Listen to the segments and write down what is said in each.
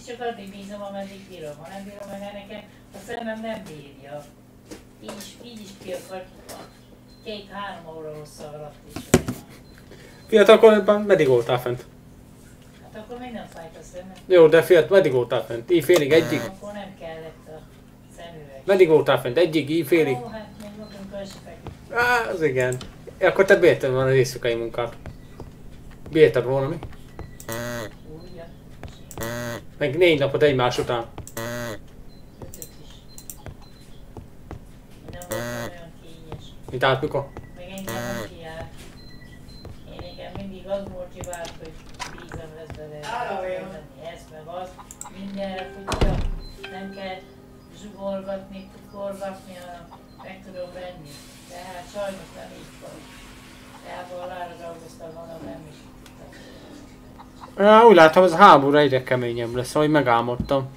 csak addig bízom, ameddig bírom. Ha nem bírom meg nekem, a szemem nem bírja. Így is ki akar 2-3 óra hossza alatt is. Fiatalkorban meddig voltál fent? Hát akkor még nem fájt a szemem. Jó, de meddig voltál fent? Így félig, egyig? Akkor nem kellett a szemüveg. Meddig voltál fent? Egyig, így félig? Ó, hát még magunkkal se feküdt. Á, az igen. Akkor te bírtad volna az éjszakai munkát. Bírtad volna mi? Úgy, Meg 4 napot egymás után. 5 is. Nem voltam olyan kényes. Mint át mikor? Meg engem nem kiáll. Nekem mindig az motivált, hogy bízom lesz bele. Ez meg az. Mindenre tudja. Nem kell zsugorgatni, kukorgatni, hanem meg tudom venni. De hát sajnos nem így van. Teában alára dolgoztam volna, nem is. Úgy látom, az a háború egyre keményebb lesz, ahogy megálmodtam.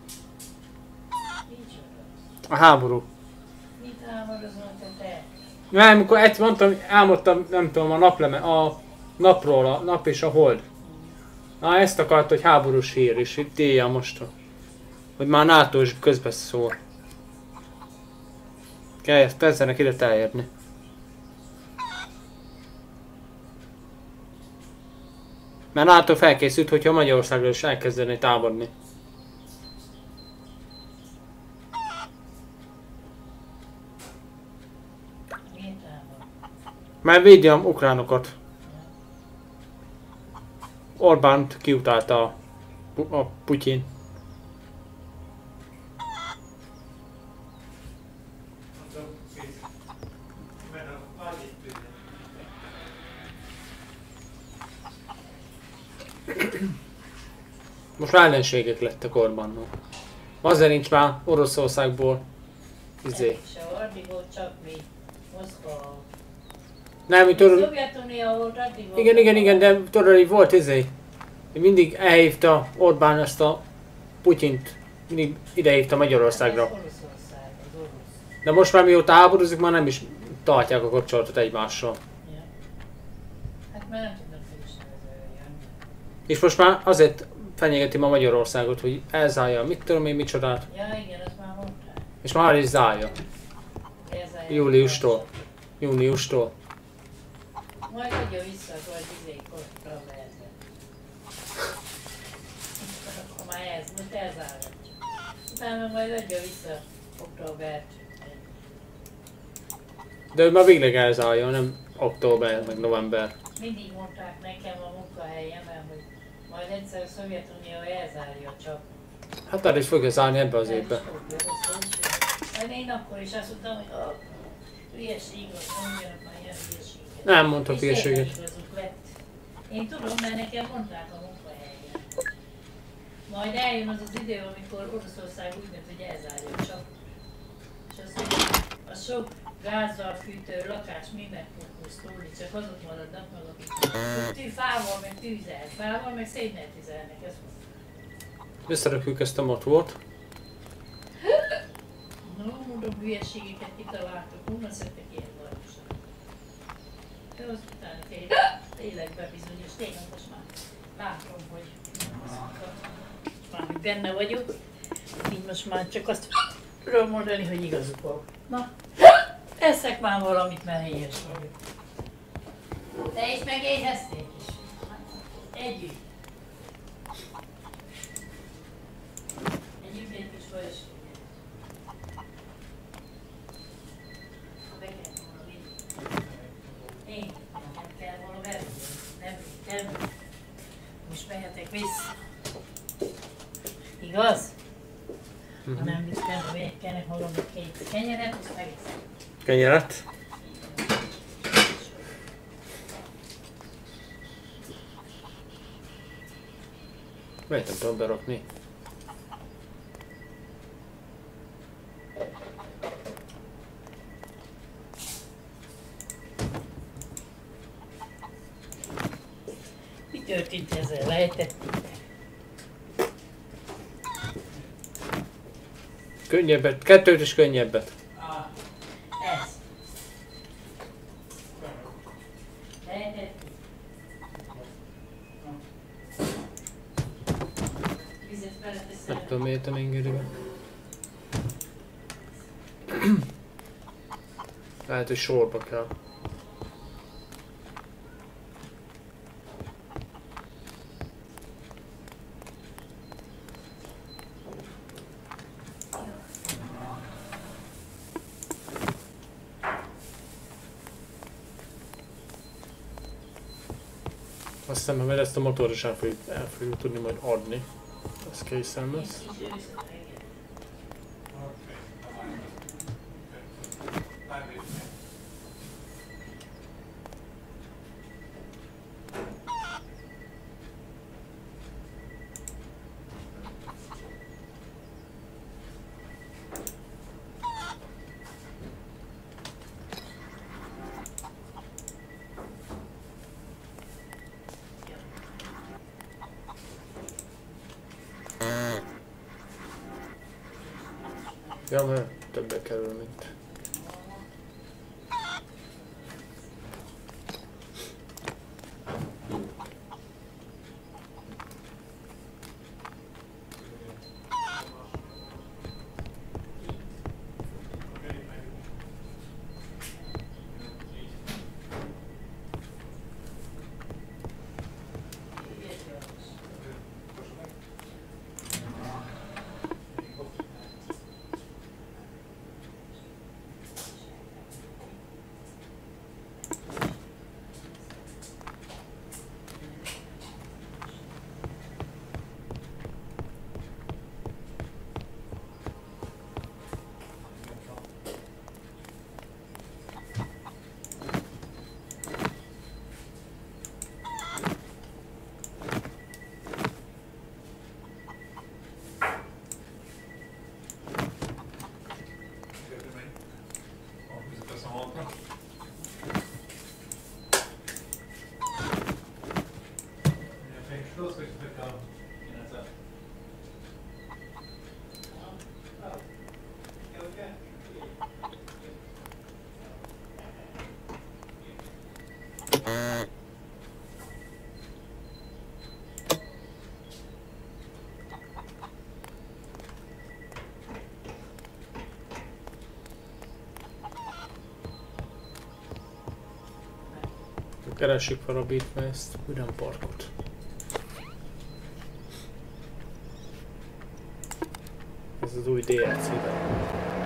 A háború. Mit álmodozol te? Nem, amikor egyszer mondtam, álmodtam, nem tudom, a napról, a nap és a hold. Na, ezt akart, hogy háborús hír, és itt éjjel most. Hogy már NATO is közbeszól. Kezdenek ide elérni. Mert NATO felkészült, hogyha Magyarországról is elkezdené támadni. Miért támad? Mert védi a ukránokat. Orbánt kiutálta a Putyin. Most már ellenségek lettek Orbánnal. Azért nincs már Oroszországból. Se addig volt csak mi. Moszkva. Nem, tudod... Szovjetunió volt, addig volt. Igen, de tudod, hogy volt mindig elhívta Orbán ezt a Putyint. Mindig idehívta Magyarországra. Ez Oroszország, az orosz. De most már mióta háborúzik, már nem is tartják a kapcsolatot egymással. Ja. Hát már nem tudnak felismerni. És most már azért fenyegeti ma Magyarországot, hogy elzárja mit tudom én micsodát. Ja, igen, azt már mondták. És már is zárja. Elzárják. Júniustól. Majd adja vissza, hogy izékor lehetne. Ha már ez, most elzárja. Utána majd adja vissza októbert. De ő már végleg elzárja, nem október, meg november. Mindig mondták nekem a munkahelyemen, hogy majd egyszer a Szovjetunió elzárja csak. Hát el is fogja zárni ebbe az évbe. Hát én akkor is azt mondtam, hogy a hülyeség, az mondjanak már ilyen hülyeséget. Nem mondtak hülyeséget. És tényleg igazuk lett. Én tudom, mert nekem mondták a munkahelyen. Majd eljön az az idő, amikor Oroszország úgy dönt, hogy elzárja csak. És azt mondja, a sok gázzal fűtő lakás mindent fog pusztulni, csak azok maradnak meg, akik fával, meg tűzzel, fával, meg szénnel tüzelnek, ezt mondja. Visszarakjuk ezt a motvót. No, mondom, hülyeségeket kitaláltuk, honnan szedtek ilyen valóság. De az utána tényleg bebizonyos, tényleg most már látom, hogy már benne vagyok, így most már csak azt tudom mondani, hogy igazuk van. Na, eszek már valamit, mert éhes vagyok. Te is megéheztél is? Együtt. Együtt egy kis folyoskéget. Én nem kell volna verni, nem. Most mehetek vissza. Igaz? Ha nem viszem, végigkelnek magamnak 2 kenyeret, azt megiszem. Kenyeret. Miért nem tudom berakni? Mi történt ezzel? Lejtették? Könnyebbet, 2 és könnyebbet. Ez. Lejtették. Vizet felettes tudom miért a mingiribe. Lehet, hogy sorba kell. Aztán majd ezt a motor is el fogjuk tudni majd adni. Ez készen lesz. Ja, mert többe kerül, mint... Keressük fel a Bitmain-t, ugyan parkot. Ez az új DLC-ben.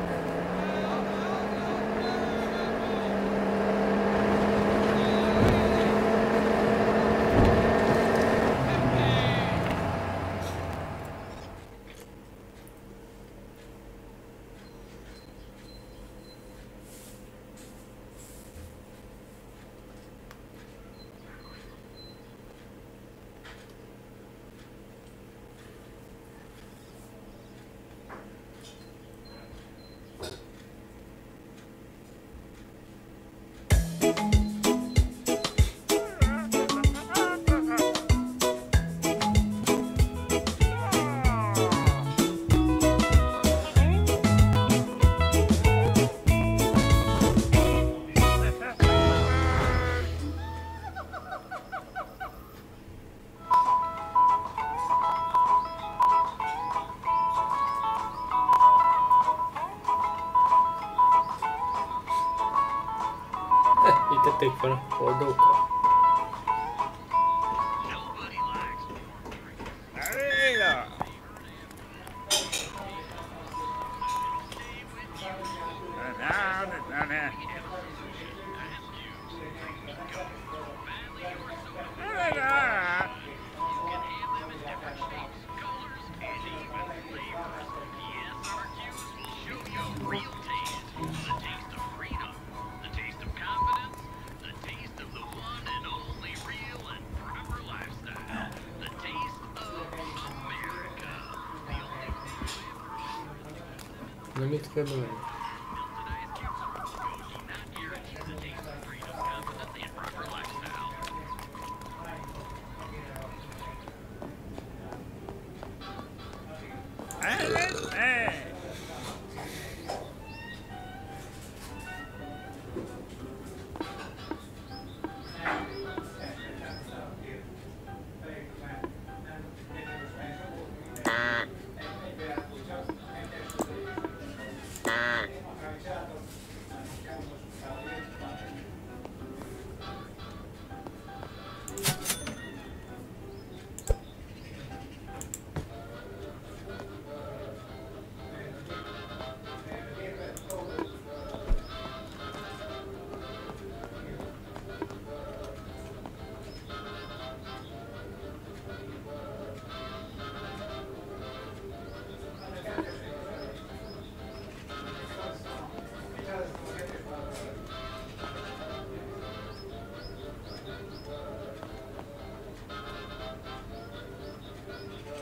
Tették fel a hordókkal. Na mit kell bemenni?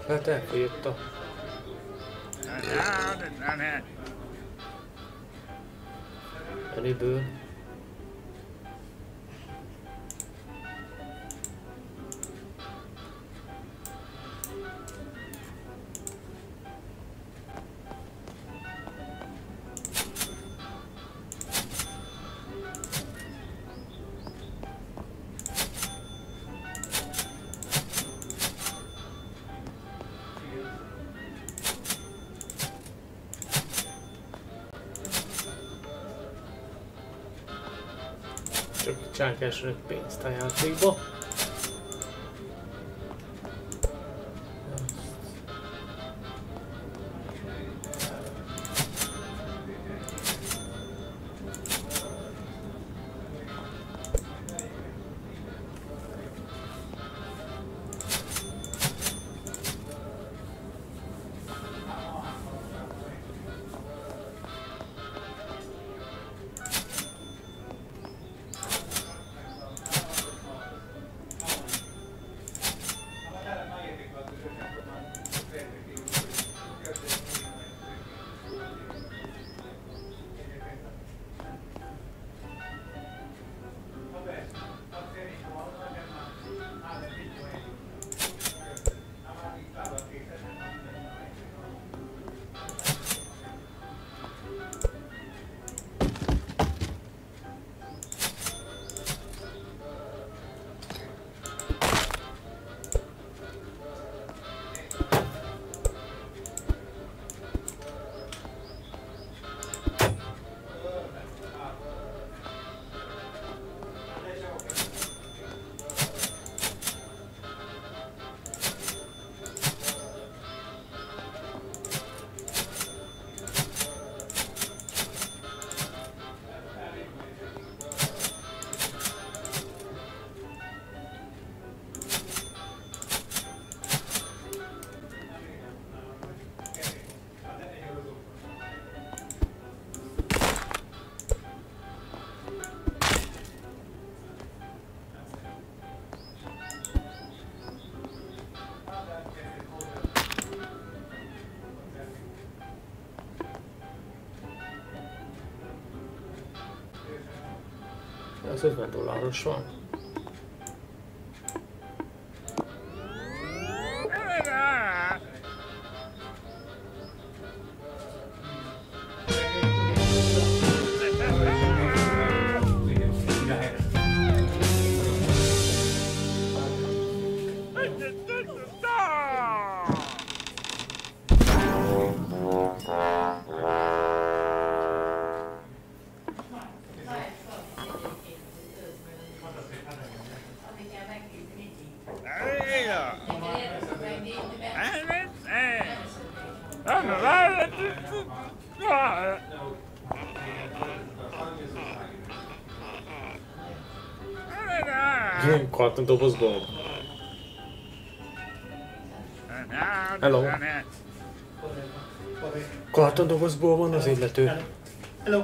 Hát elfogyott Eliből. Csak csákásra pénzt a játékba. Az $50 van. Kartondobozból. Hello. Kartondobozból van az illető. Hello.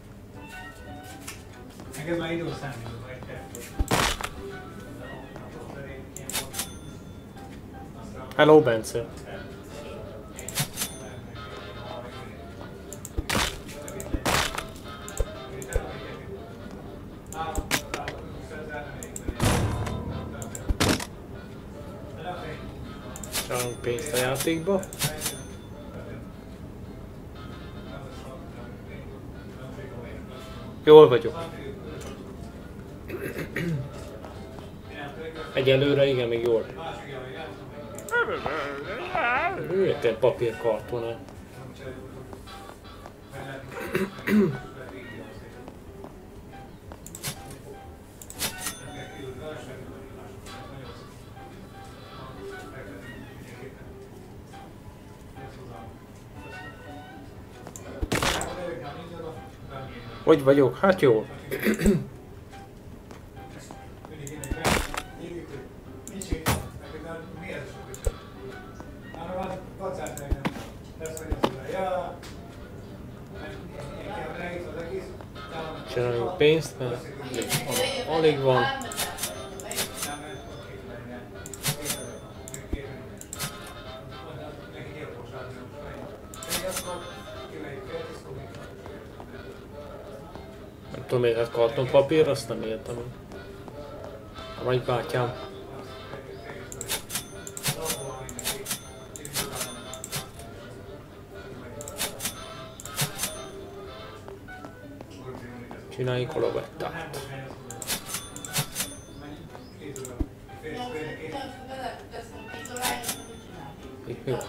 Neked már idő számít. Hello, Bence. Csalunk pénzt a játékba. Jól vagyok. Egyelőre igen, még jól. Értem papírkartonát. Hogy vagyok? Hát jó. Csináljuk pénzt, mert alig van. tudom még, hát kartonpapír, azt nem értem. A nagybátyám. Csinálj kolovettát. Itt mi van?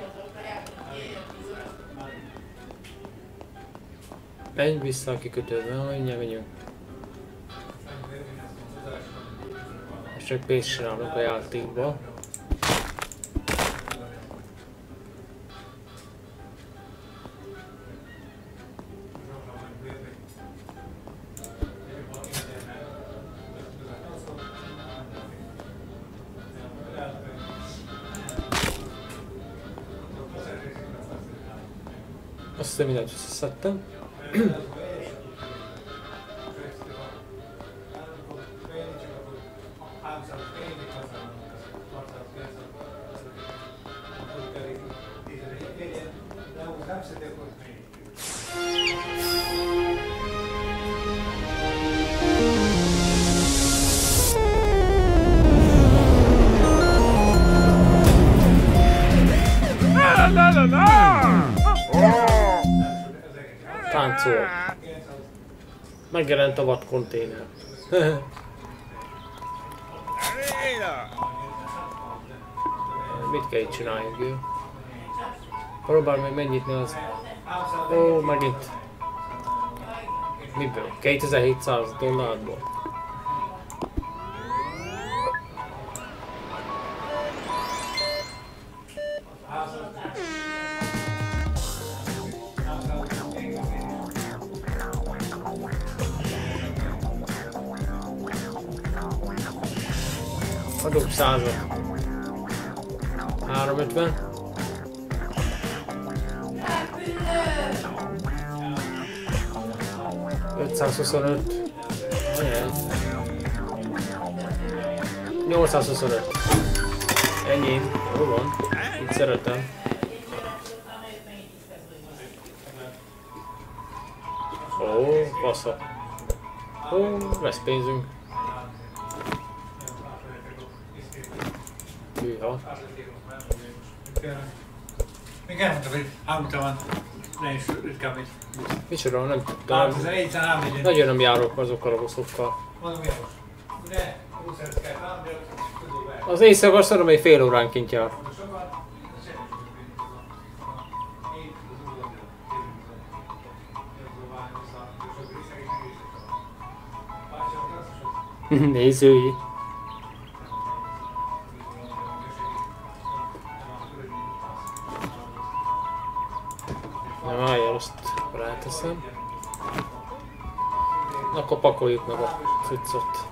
Menj vissza a kikötőbe, mindjárt megyünk. És csak pénzt csinálunk a játékba. Azt hiszem mindent összeszedtem. Táncol. Megjelent a vadkonténer. Mit kell itt csináljunk, jó? Próbál meg megnyitni az... Ó, megint. Miből? $2700. Adok 100-at. 350. $525. 825. Ennyi. Jó van. Itt szeretem. Ó, passza. Ó, lesz pénzünk. Hűha. Még elmondtam, hogy autóta van, ne is ritkán megy. Micsoda, nem tudtam. Nagyon nem járok azokkal a buszokkal. Mondom, járok. De, 20 kell talán, de az éjszaka azt tudom, hogy fél óránként jár. Nézői. Na várjál, azt ráteszem. Akkor pakoljuk meg a cuccot.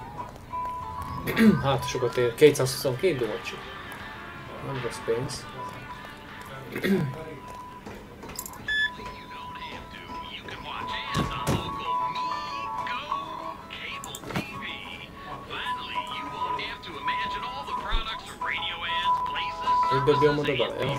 Hát sokat ér. $222. Nem rossz pénz. Így dobjam oda bele, jó?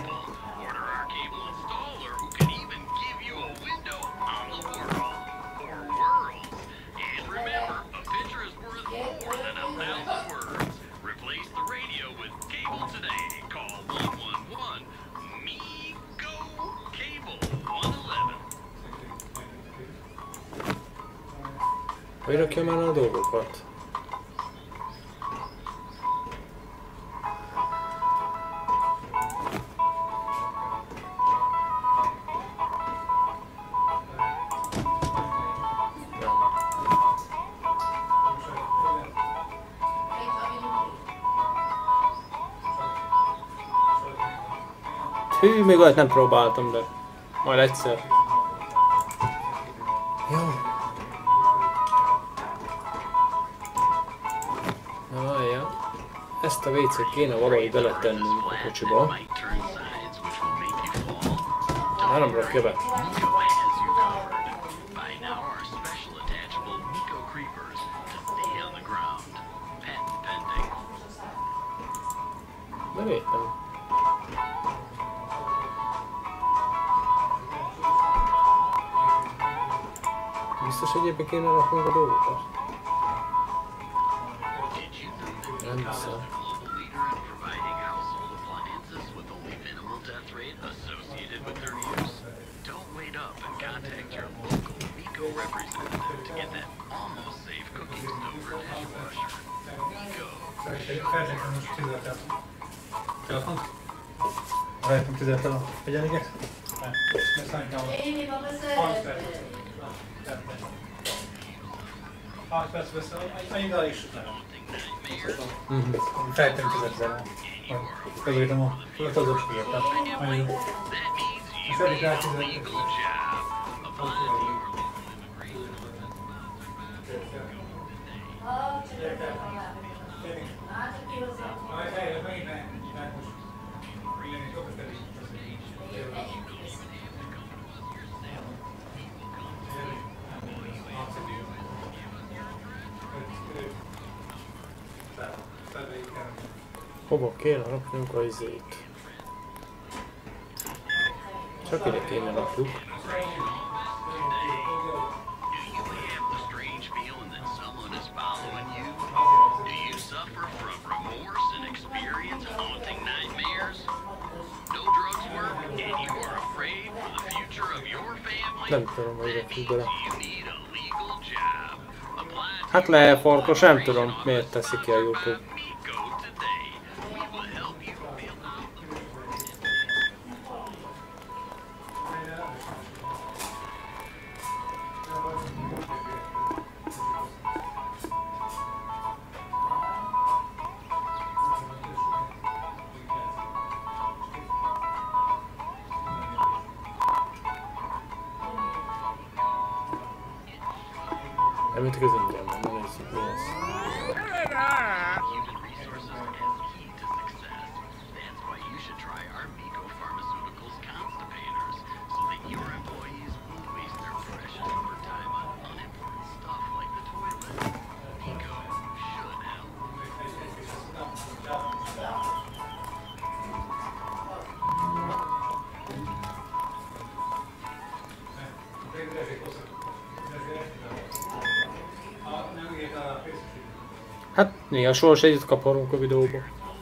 Hogy rakjam el a dolgokat? Hű, még olyat nem próbáltam, de majd egyszer. Jó. Na várjál. Ezt a WC-t kéne valahogy beletennünk a kocsiba. Már nem rakja be. Nem értem. Biztos, hogy ebbe kéne raknunk a dolgokat? Nem hiszem. Feltettem most tüzeltem. Telefont? Rajtam tüzeltem a egyenleget? Nem. Mert szerintem Én maga 30 perc. 30 perc beszél, annyit alá is nem. Feltettem tüzeltem. Felülítem a föltazós kiértem. Annyit. Most eddig rá tüzeltem. Hova kéne raknunk a izét? Csak ide kéne rakjuk. Nem tudom, hogy rakjuk bele. Hát le, farkas, nem tudom, miért teszi ki a YouTube. Nem itt közötttem, nem nézzük mi lesz. Hát néha sors együtt kaphatunk a videóba.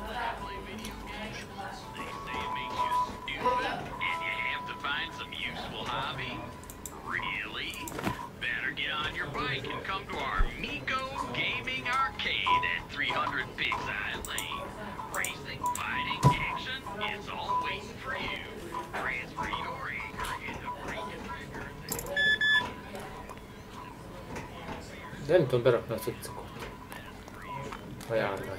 De nem tudom berakni a cuccokat. A járvány.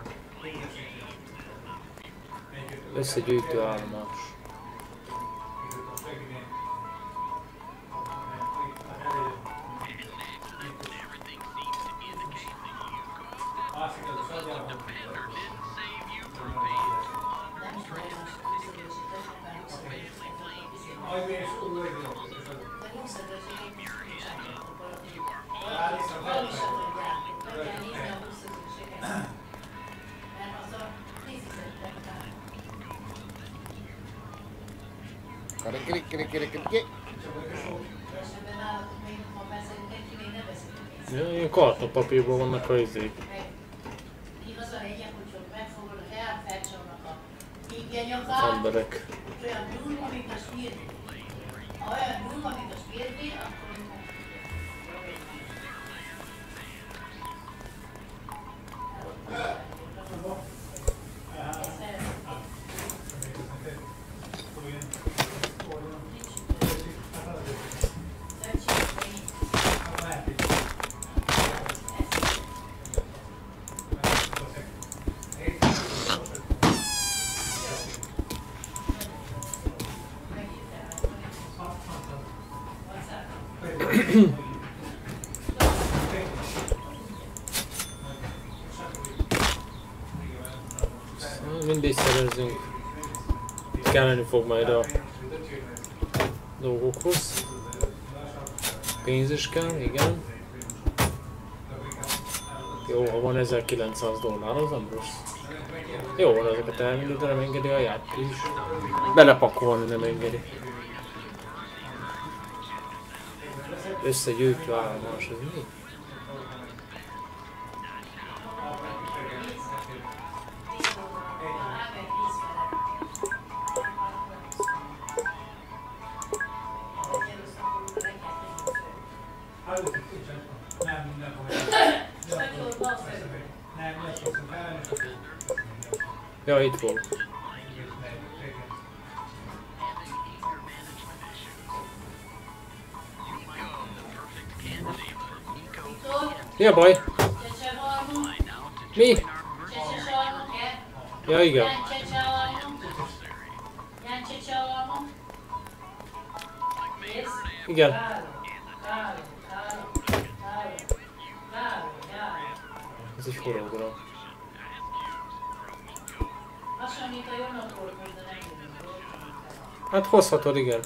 Összegyűjtő állomás. Ja, ilyen kartonpapírban vannak a izék. Emberek. Mindig szerezünk. Kelleni fog majd a dolgokhoz. Pénz is kell, igen. Jó, ha van $1900, az nem rossz. Jó van, ezeket elvinni, de nem engedi a játék is. Belepakolni nem engedi. Összegyűjtő állomás, ez mi? Ja, itt volt. Mi a baj? Mi? Ja, igen. Igen. Ez egy horogra. Hát hozhatod, igen.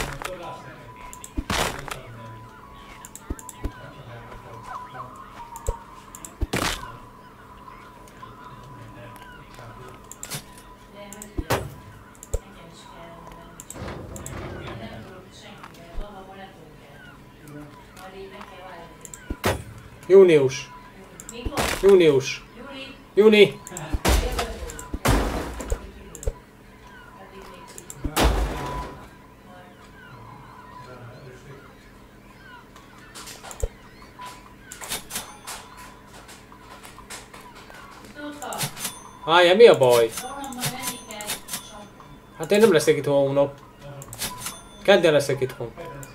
Június. Június. Júni. Állja, mi a baj? Hát én nem leszek itt holnap. Kedden leszek itthon.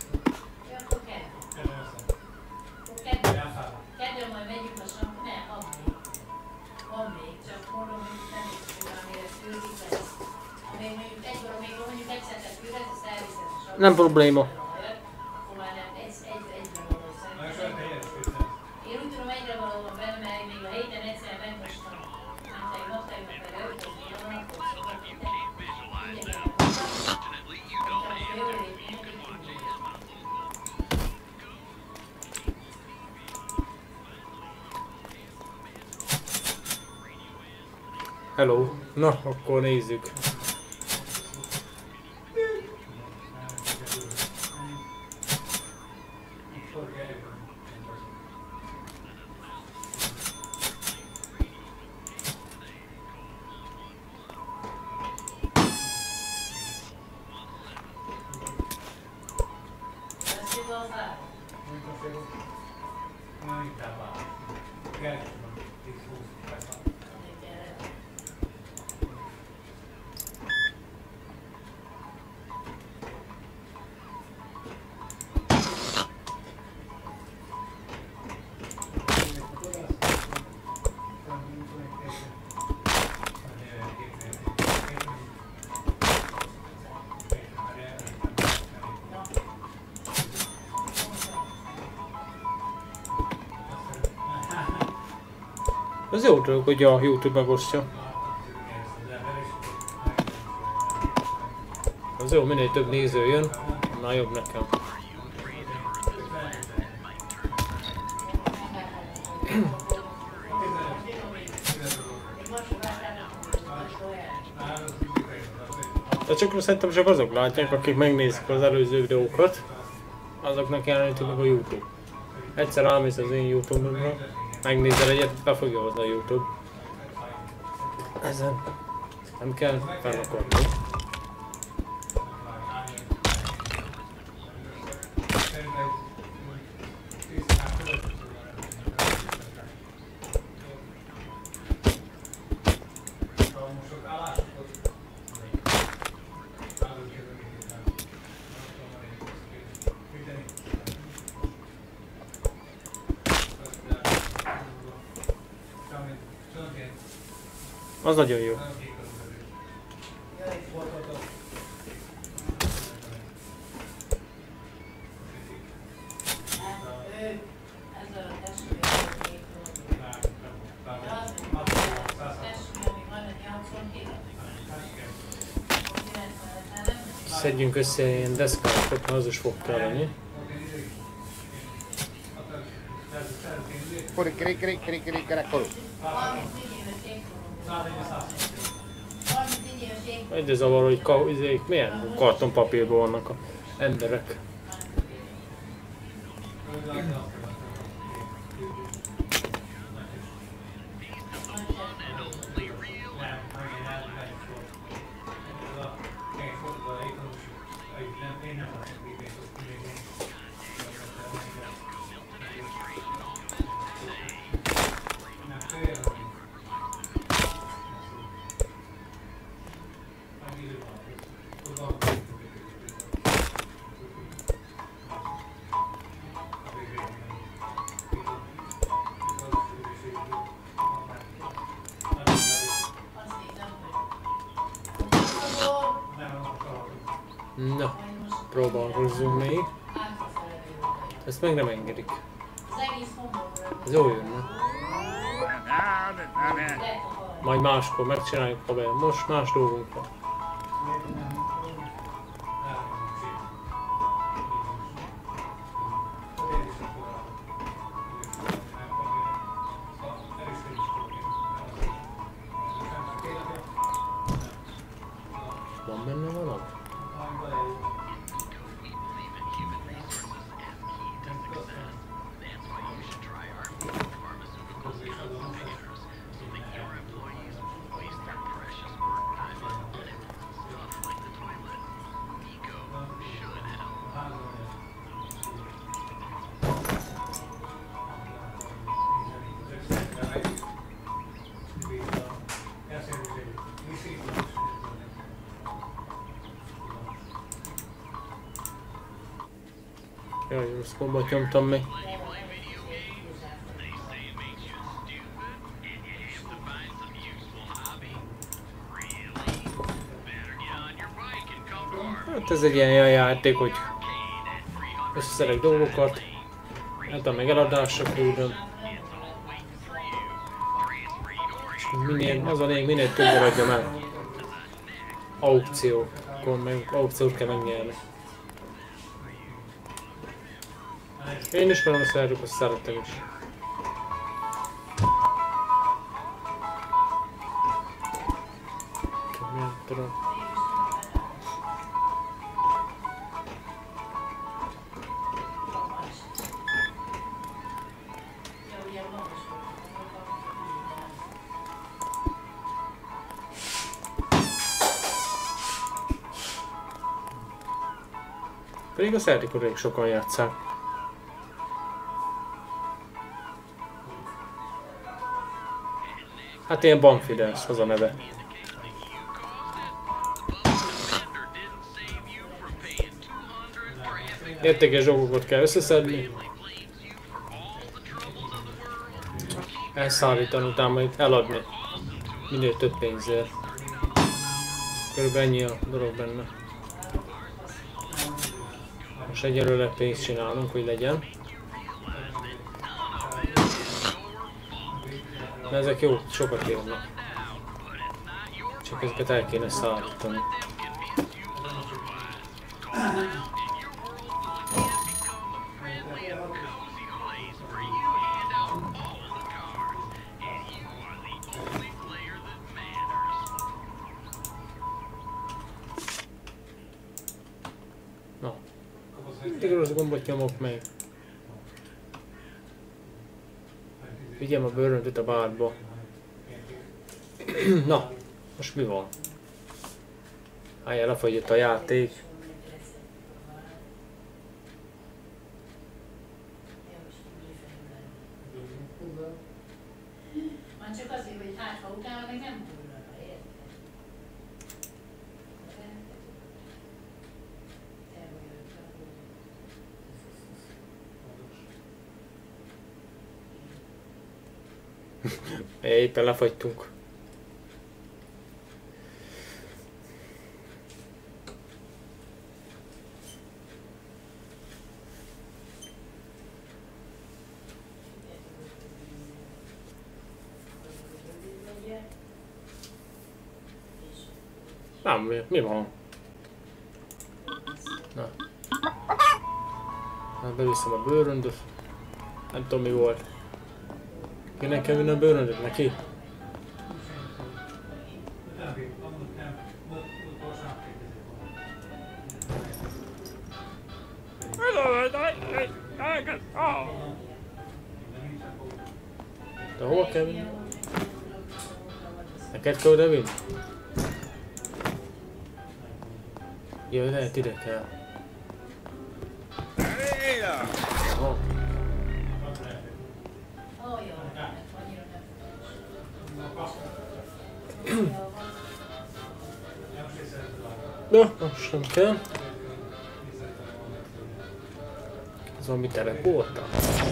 Nem probléma. Én úgy tudom, egyre valóban benne, mert még a héten egyszer megmostam. Nem tegnap, naptáimnak vele öltözni, a napot szokott, Hello. Na, akkor nézzük. Ez jó dolog, hogy a YouTube megosztja. Az jó, minél több néző jön, annál jobb nekem. De csak szerintem csak azok látják, akik megnézik az előző videókat, azoknak jelenítik meg a YouTube. Egyszer elmész az én YouTube-omra, megnézel egyet, be fogja hozni a YouTube. Ezen nem kell felrakodni. Az nagyon jó. Szedjünk össze ilyen deszkákat, az is fog kelleni. Egyre zavar, hogy milyen kartonpapírban vannak az emberek. Na, próbálkozzunk még. Ezt meg nem engedik. Ez jó jön, majd máskor megcsináljuk a be. Most más dolgunk van. Van benne valami? Jaj, rossz gombot nyomtam még. Hát ez egy ilyen játék, hogy összeszedek dolgokat, hát meg eladásra küldöm. És minél, az a lényeg, minél többet adjam el. Aukciókon, meg aukciót kell megnyerni. Én ismerem a szerzőt, azt szeretem is. Nem tudom. Pedig a Celticot elég sokan játsszák. Hát ilyen Banfidelsz, az a neve. Értékes dolgokat kell összeszedni. Elszállítani, utána majd eladni. Minél több pénzért. Körülbelül ennyi a dolog benne. Most egyelőre pénzt csinálunk, hogy legyen. De ezek jó, sokat érnek. Csak ezeket el kéne szállítani. Na. Mindig rossz gombot nyomok meg. Vigyem a bőröntőt a bárba. Na, most mi van? Álljál, lefagyott a játék. Már csak azért, hogy hát ha utána meg nem hullana, érted? Éppen lefagytunk. Nem, mi van? Na. Hát beviszem a bőröndöt. Nem tudom mi volt. Kinek kell vinni a bőröndöt neki? De hol kell vinni? Neked kell oda vinni? Jaj, lehet ide kell. Aha. Na, most sem kell. Ez valami teleportál.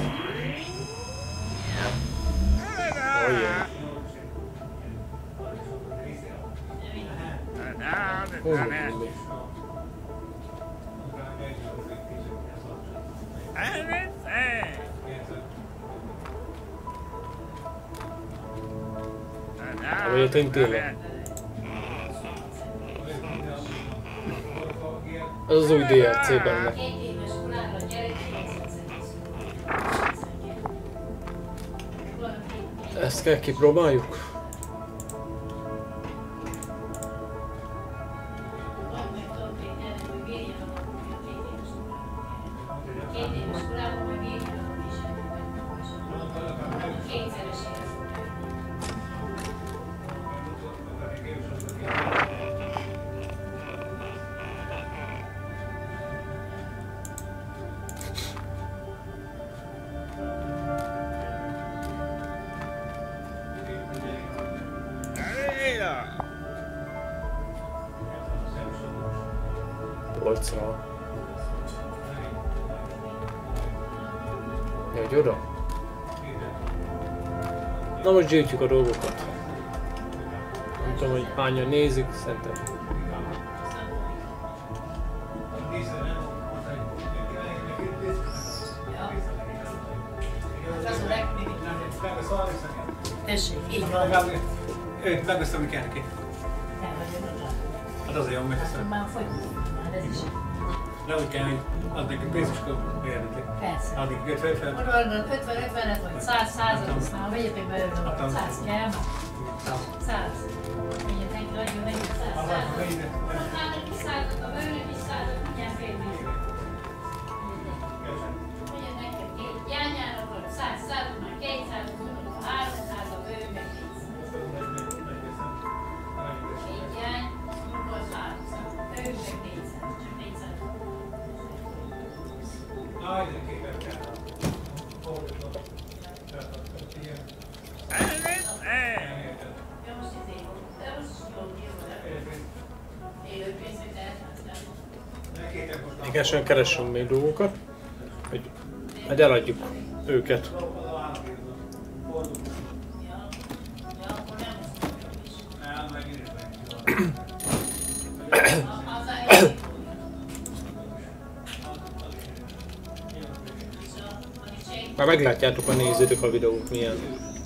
Ajjaj. Vagy tényleg. Ez az új DLC benne. 2 éves korára gyerek 900. Ezt kell kipróbáljuk? Polcra. Jöjj oda. Na most gyűjtjük a dolgokat. Nem tudom, hogy hányan nézik, szerintem. Tessék, így van. Megveszem, mi kell neki. Hát azért jön, megveszem. Már folytatjuk, már ez is. De úgy kell, hogy ad neki pénzt, és akkor érdekli. Persze. Addig 50-50. Oda 50-50-et vagy 100-100-at, aztán ha vegyetek belőle, 100 kell. 100. Mindjárt neki adjon neki 100. Aztán neki 100-at, a bőrnek is 100-at, mindjárt fél millió. Mindjárt nekem két jányának van 100-100, már 200, 300, a bőrnek 200. Két jány, az 300, a bőrnek 400, csak 400. Ékesen keressünk még dolgokat, hogy eladjuk őket. Már meglátjátok, a nézőtök a videót milyen.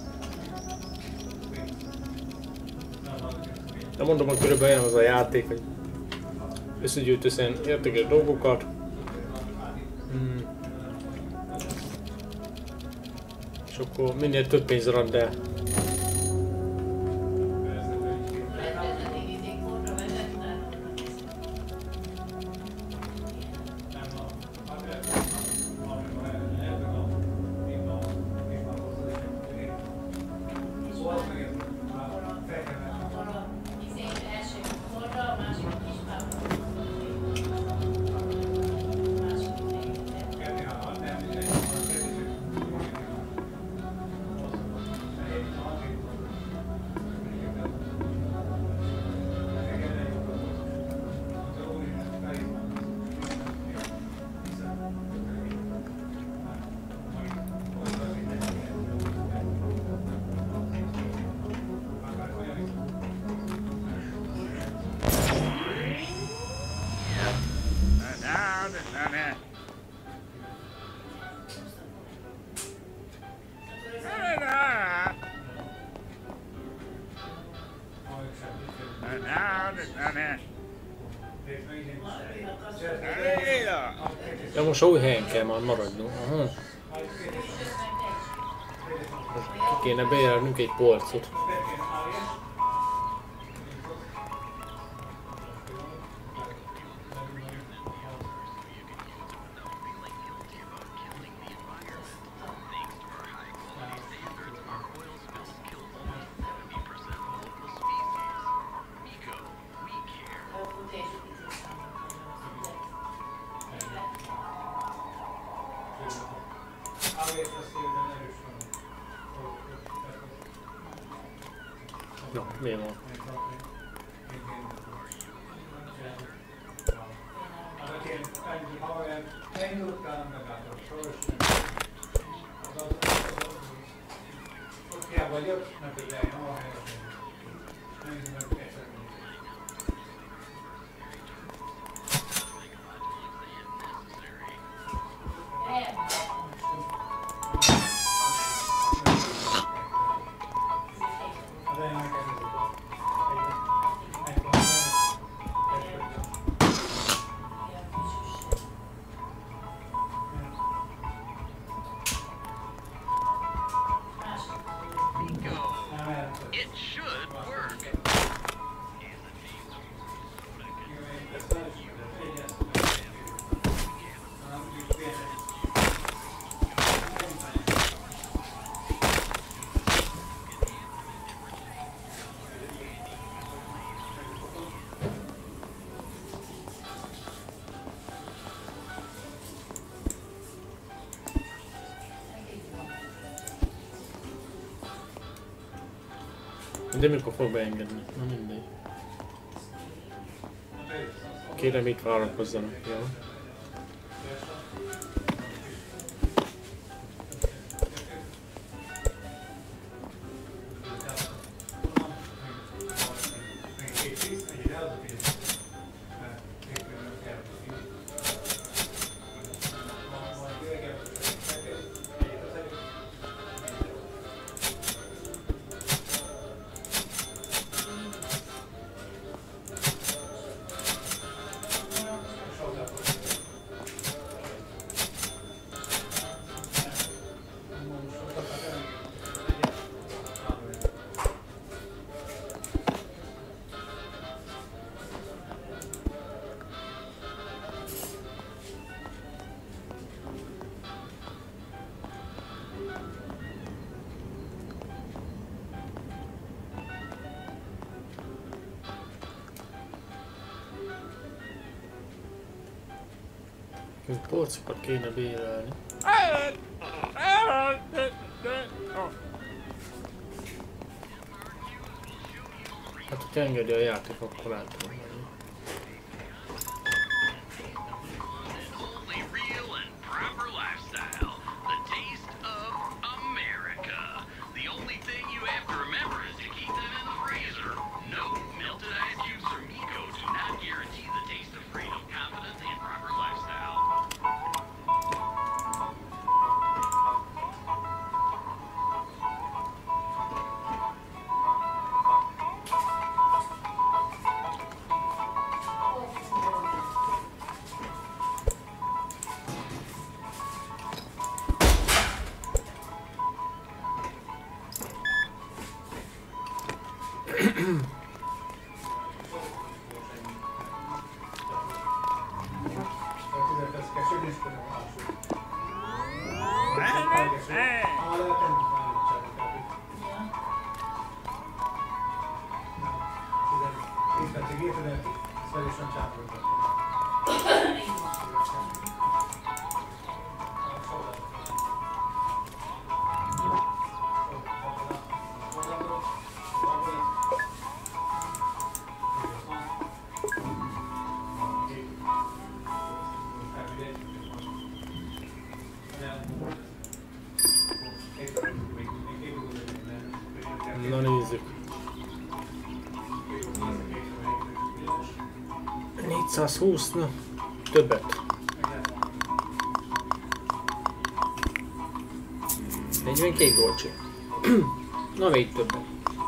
De mondom, hogy körülbelül olyan az a játék, hogy összegyűjtesz ilyen értékes dolgokat. És akkor minél több pénz rad el. De most új helyen kell már maradnunk. Aha. Ki kéne bejelölnünk egy polcot. No, mi van? De mikor fog beengedni? Na mindegy. Kérem itt várakozzanak, jó? Porcokat kéne bérelni. Hát, hogy engedi a játék, akkor át tudom menni. Na nézzük. 420, na, többet. 42 dolcsi. Na még többet.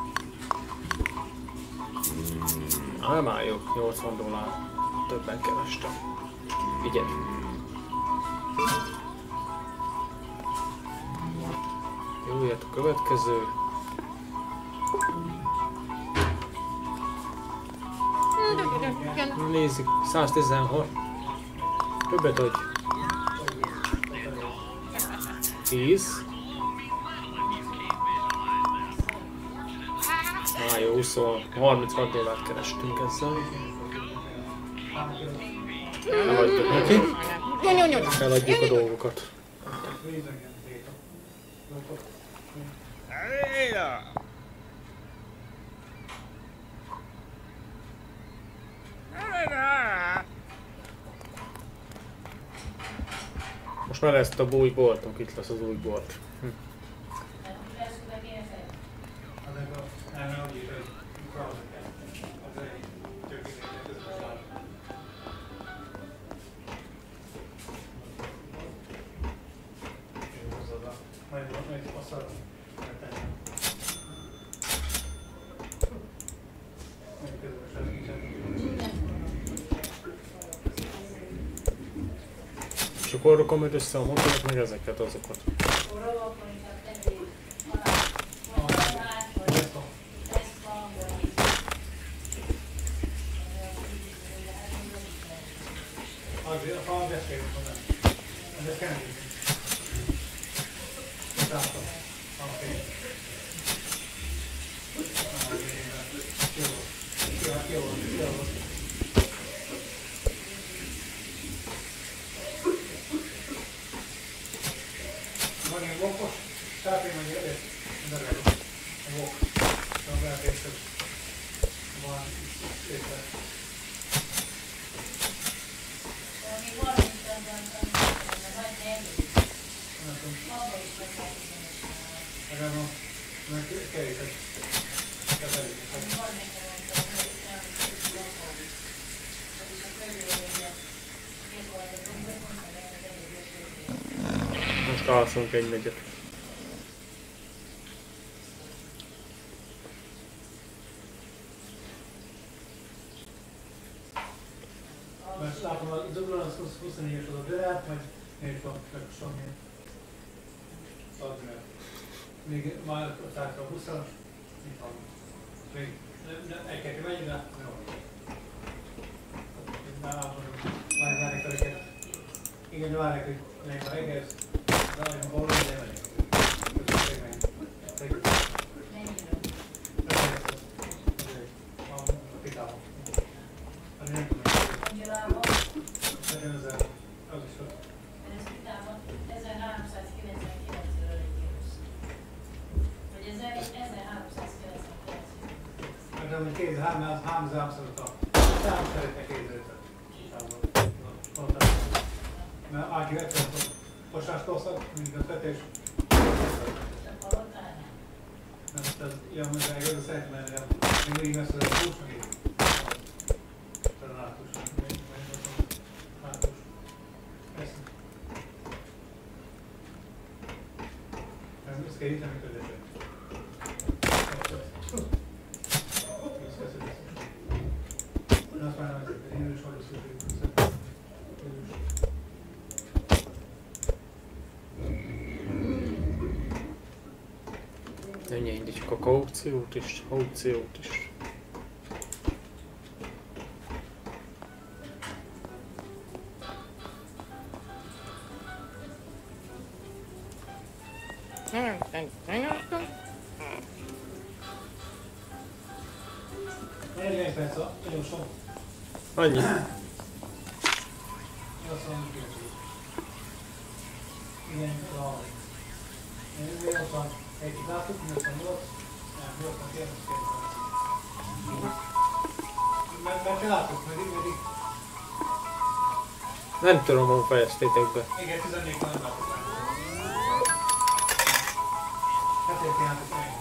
Nem áll jó, 80 dollár. Többen kerestem. Figyelj. Jó, jött a következő. Nézzük, 116. Többet adj. 10. Jó, 36 dollárt kerestünk ezzel. Eladjuk neki. Eladjuk a dolgokat. Most már ezt a új boltunk, itt lesz az új bolt. És akkor rakom majd össze a motort, meg ezeket, azokat. Van egy vokos, tápén vagy előtt, de a vok. van szépen. Ami valamit abban, a nagy nyelvű. Nem tudom. Abba is meg kell bizonyosítani. Erre van, mert kerítek. Ami van nekem, hogy nem tudjuk lakolni. És a körülmények két oldalon, mondta neked elég ötletét. Most alszunk egy negyet. Mert látom, a Zubron az 24-es az a Dörát, majd miért van legosabban. Adnál. Még már tárta a 20-as, itt van. Még egy-kettő mennyi, de jó. Már várják feleket. Igen, várják, hogy még a reggel, de olyan a balon, de megyek. Mennyire? A pitában. Ami nem tudom. Angyalában, Az is ott. ez vitában 1399-ről egy írsz. Vagy 1399. Mert amúgy kézzel, hámzál abszolút a szám szeretne kézzelőtet. Mert Áki vette a posástól mindig a vetés. A palotán? Mert ez ilyen mondják, ez a szeretne menni, még mindig messze a hús, meg így. Tehát látos. Látos. Ezt. Ez kell itt, amikor leszek. Azt már nem ezek, én is vagyok szükség. Ennyi indítjuk a kauciót is, aukciót is. Egy perc, nagyon sok. Annyi. 89. Igen, valami. Én 81 láttuk, 88, nem, 89. Mert láttuk, meddig? Nem tudom, hol fejeztétek be. Igen, 14 nem láttuk meg. Hát én láttuk meg.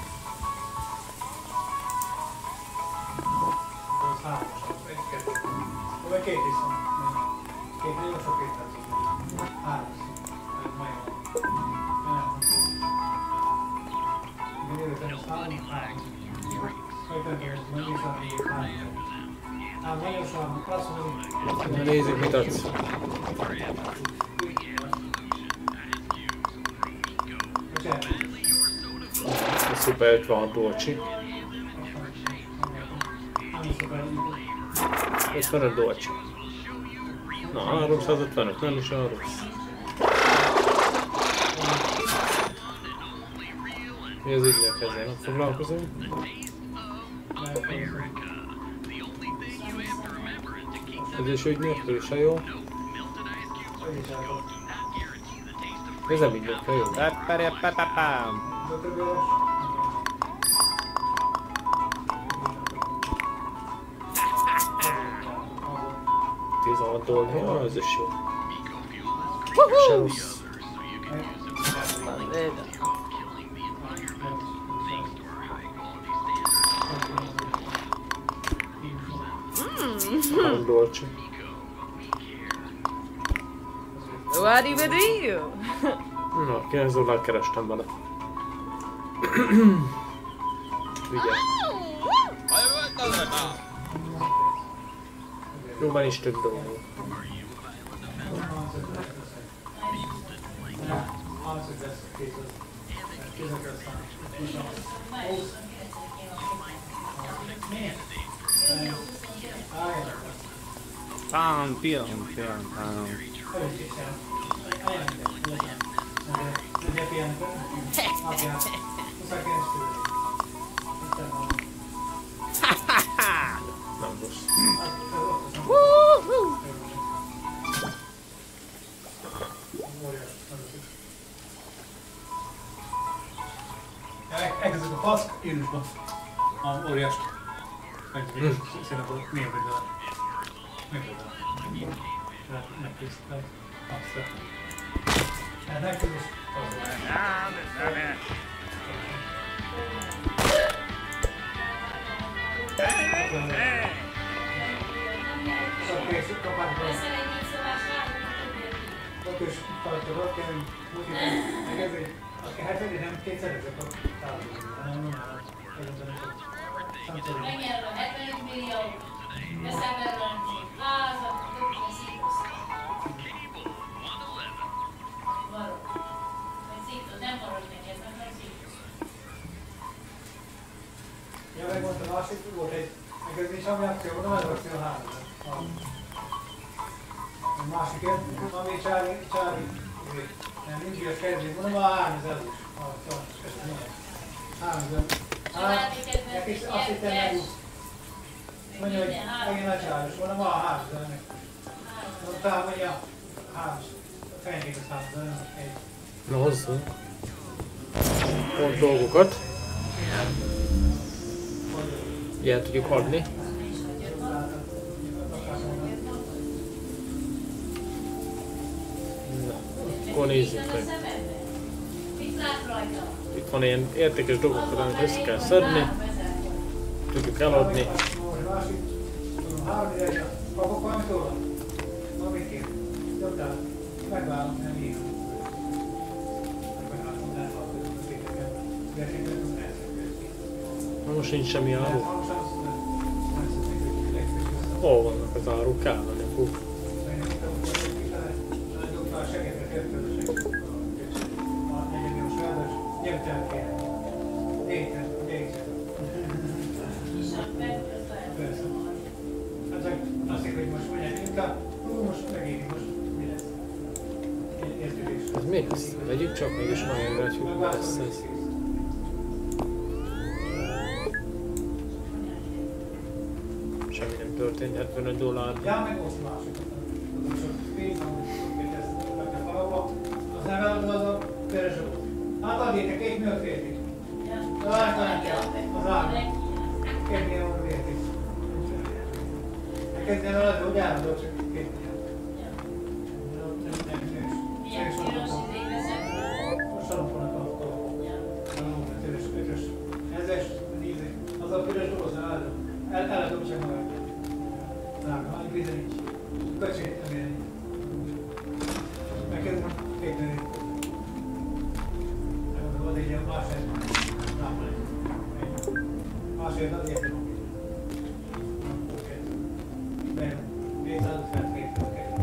Az hármas, egy-kettő. Vagy két is van. Két nagyon sok étel van. Hármas. Ez majd van. Igen, élőten az hármas. Sajtően, hogy megnézem, hármas. Ám nagyon sok, azt mondom, Na nézzük, mit adsz. A Super 56 Dolce. 55 Dolce. Na, 355, nem is olyan rossz. Mi az ügynek ezzel? Nem foglalkozunk? Ez is ügynök, se jó. Ez nem ügynök, jó. Pam. 16 dollár, ez is jó. Se rossz. Három Dolce. What do you do? Na, 9 dollár kerestem vele. Ugye. Jó, van is több dolgok. Pam. Nem rossz. Woohoo! Elkezdjük a faszk írusba. A óriást. Szerintem miért vagy vele? Miért vagy vele? Tehát megkészítem. Aztán. Hát neked is az volt. Oké, kapásban. Ott is tartod, ott kell, meg ez egy, hát ezért nem kétszerezek a távolban, hanem normál, Megnyerem a 75 millió, veszem belőle házat, többnyire szítosz. Varok. Vagy szítosz, nem varok neki, ez nem szítosz. Ja, megmondtam, a másik volt egy, meg ez nincs ami akció, nem ez akció a házat. A másik, ami Csári, nem mindig a kedvény, mondom a 3000 is. Azt hittem megúsz. Mondja, hogy megint nagy Csáros, mondom a 3000-nek. Mondtál, mondja, fejenként az 3000, nem egy. Na hozzá. Pont dolgokat. Ilyen tudjuk adni. Akkor nézzük meg. Itt van ilyen értékes dolgokat, amit össze kell szedni. Tudjuk eladni. Kapok valamit róla? Valamit kér? Dobtál? Megválom, nem így. Na most nincs semmi áru. Hol vannak az áruk? Kellene fog. Ez mi lesz? Vegyük csak meg és majd meglátjuk, mi lesz ez. Semmi nem történt, 75 dollár. Ja, meg most másikat. Az nem eladva az a peresok. Hát adjétek, 2 milliót vértik. Talán kell, az áll. 2 milliót vértik. Neked nem eladva, hogy állandó, csak 2 milliót. Milyen piros idévezek? A sarokon a 5-ös, 1000-es, 10-es. Az a piros doboz, eladom csak magad. Drága, annyi víze nincs. Köcsét nem ér nincs. Neked 2 milliót. Volt egy ilyen másért, másért az értem. Ben, 252 kell.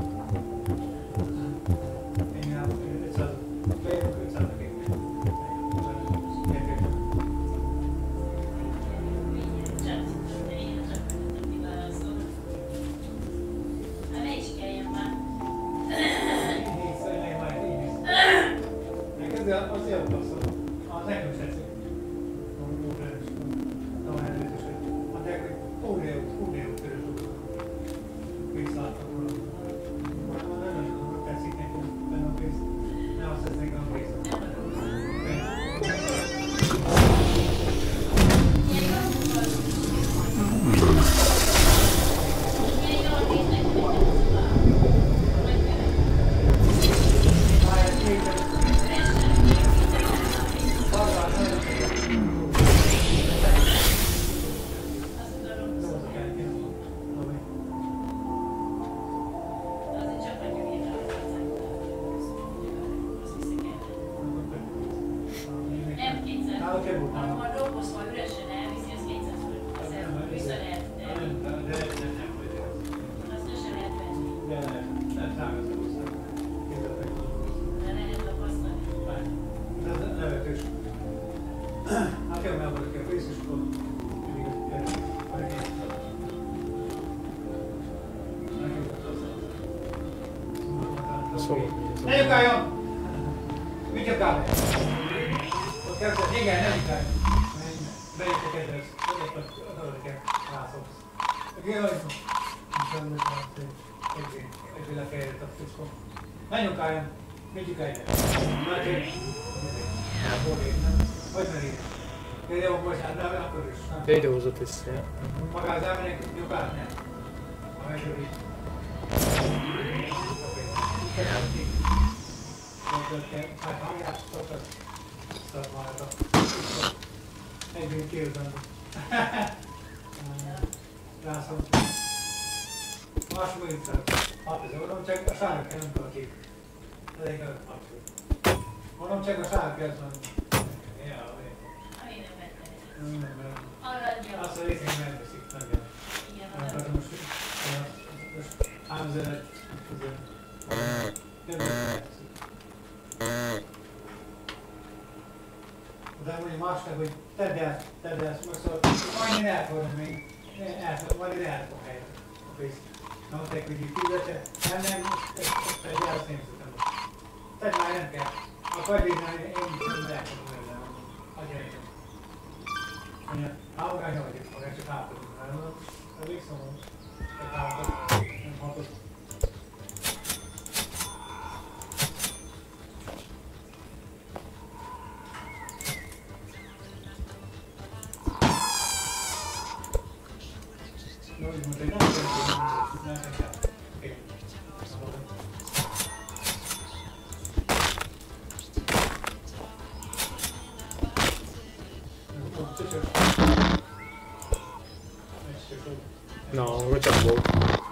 Én állok 500, bejövök 500-nak egy. Az jobb passzol. Az nekem tetszik. A nekünk órió körül visszaadtak volna. Nem tetszik nekünk benne a pénz. Ne azt tetszik a pénz. Amikor dolgozva üresen elviszi, az 200 forint. Vissza lehet tenni. Azt se lehet venni. De lehet tapasztalni. Nevetős. Hát kell megvalaki a pénzt, és akkor mindig ne lyukáljon! Mit lyukál? Ott kezdett, igen, ne lyukálj! Bejött a kedves, oda kell rászolsz. Jaj, egy lefejlett a fuszkom. Ne lyukáljon! Mit lyukálj? Hagyd meg ide! Videó, bocsánat, de akkor is. Videózott vissza. Maga az elmenek nyugát, nem? A megőri. Hát hangját szoktak szarmára. Egyébként kérdem. Lászom. Mások mindszer. 6000, mondom csak a sárga kell, nem tudok ki. Elég előtt 6000. Mondom csak a sárga kell, mondom. Azt a részén nem veszik, nem jön. Tehát most 3001 nem veszik. De mondja másnak, hogy tedd el, meg szóval majd én elfordom még. Majd én elfordom helyet. Na mondták, hogy így fizete, nem, egy elszémzítem. Tedd már nem kell. Akkor addig már én nem elfordom ezzel. Adjál nekem. Mondja, hámogány vagyok, magát csak hátadunk. Ez végszom, hogy hátad, nem hatod. No, úgy mondta, hogy nem tudom, nem kell. Oké. No, hogy csak volt.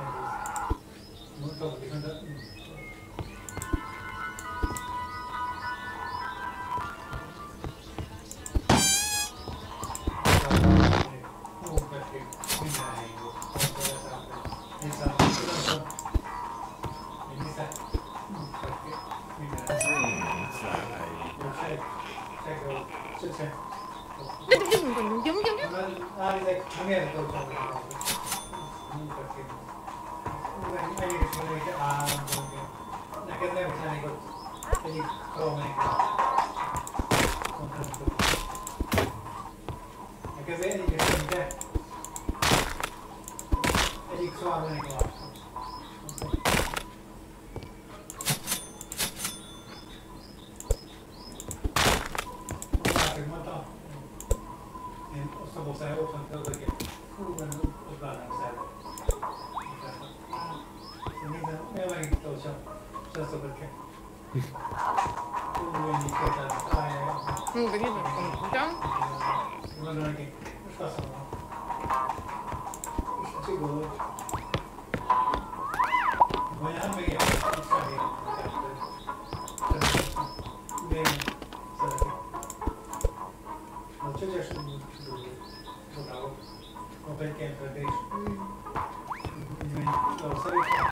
Neked nem hiszem, hogy egyik próbálnék. Neked egyik hiszem, de egyik szóval mennék a mondta, én osztaboszája ott van, hogy hú, ott várnám szervet. Nézem, megint tudod sem szokott kell. Hú, ennyi kell, álljál. Mondom neki, most faszom van. És a csigolod. Vagy hát még ilyen, most felé. Még szeretik. A csögyes csodálok. Kap egy kentvedés. Úgy szerintem.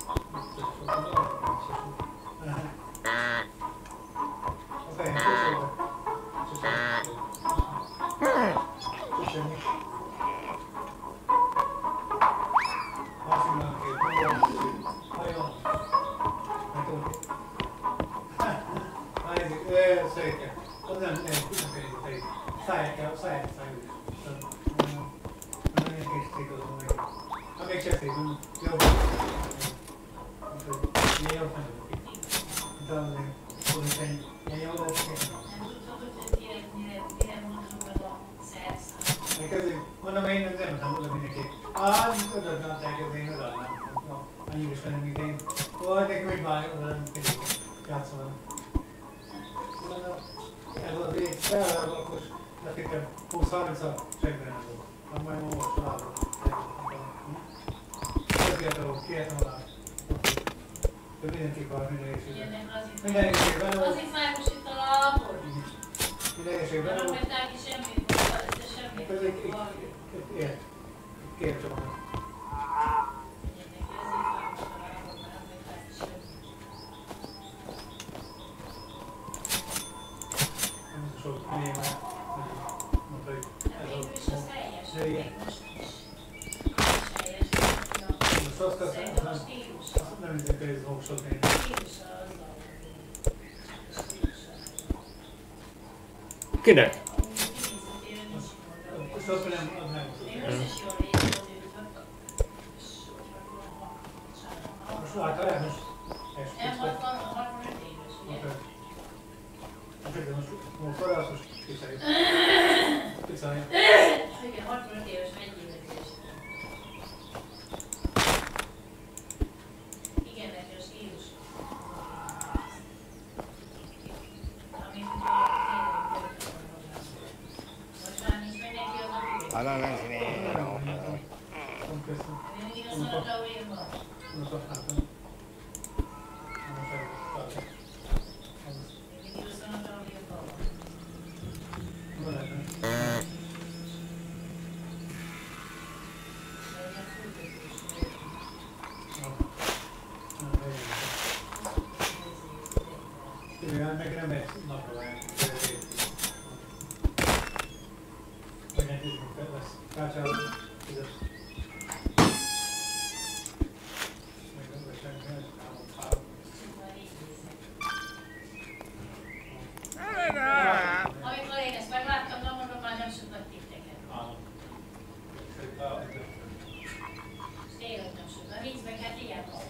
Mondom, én nem tudom mindenki. Ödöd nem telkezni, én odaadnám. Annyira is lennem, mint én. Nekem úgy már oda nem pedig játszom. Ez az én felvállalatos, lefittem 20-30-al segben nem volt. Nem majd most találom. Ezért adok, kiértem alá. De mindenki van, minden egészségben. Minden egészségben. Az itt már most itt a lábor. Minden egészségben. Nem vettek ki semmit, de semmit. Ért. Kérem csak meg. Sok német mondta, hogy ez a nője. Most azt nem hiszem, hogy ez voksot német. Kinek? Most nem most látta el, most Nem, 65 éves, ugye? most forrásos kiszerint. Mindig a szanatoríumban. Mindig a szanatoríumban. Neki nem egy napra van. Vagy egy izmunk lesz. Kácsához fizet. Meg nem lesz semmi, nem álmod 3. Amikor én ezt megláttam, nem mondom, már nem sokat titeket. Tényleg nem sokat. Nincs meg, hát ilyen van.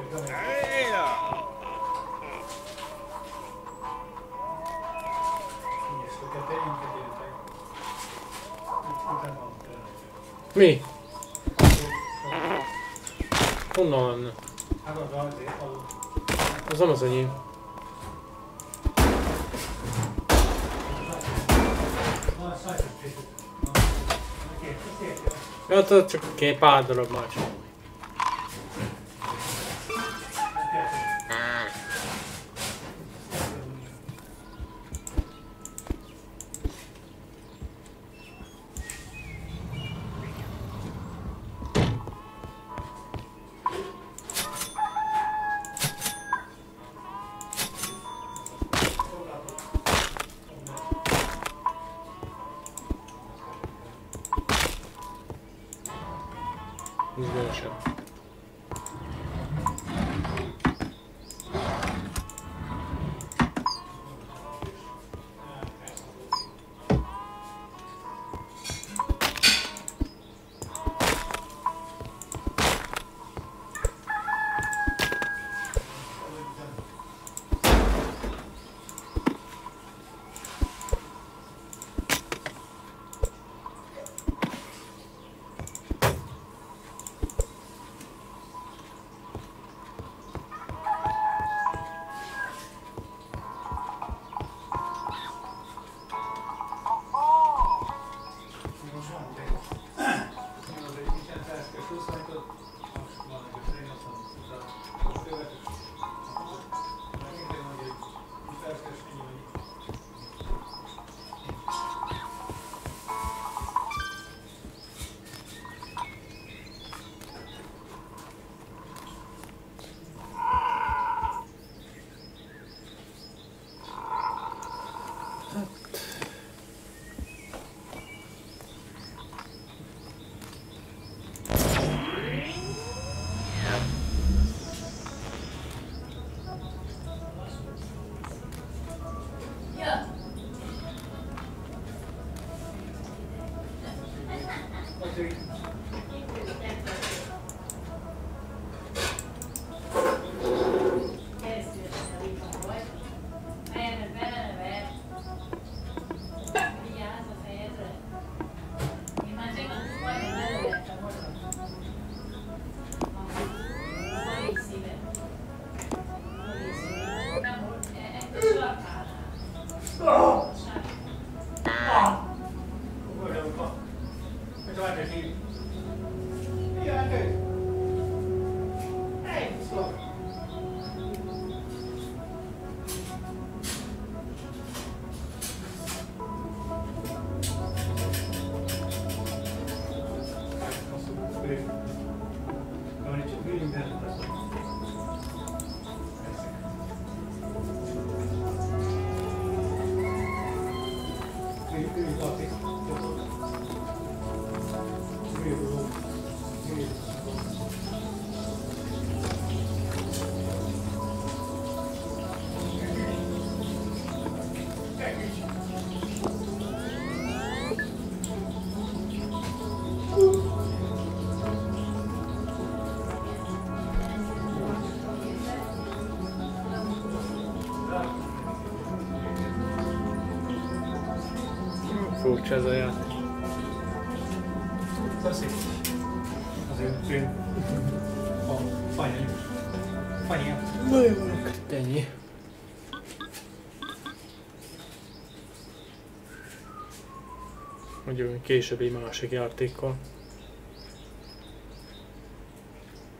Mi? Honnan? Az nem az enyém. Ja, tudod, csak pár darab már csak. Izgalmasabb. Furcsa ez a játék. Köszi. Azért én... Fanyi. Fanyi. Nagyon vannak. Ennyi. Mondjuk később egy másik játékkal.